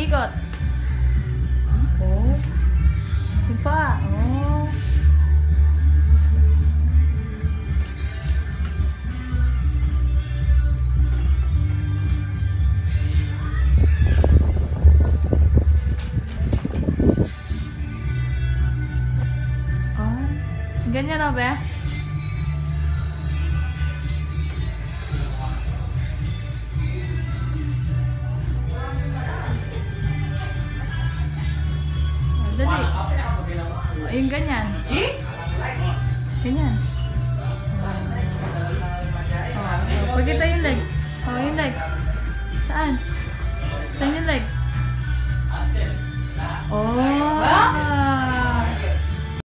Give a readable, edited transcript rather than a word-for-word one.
Ikot. Oh. Yun pa. Oh. Oh. Ganyan na ba? Dali. Ayun, ganyan. Ganyan. Oh, pagkita yung legs. Oh, yung legs. Saan? Saan yung legs?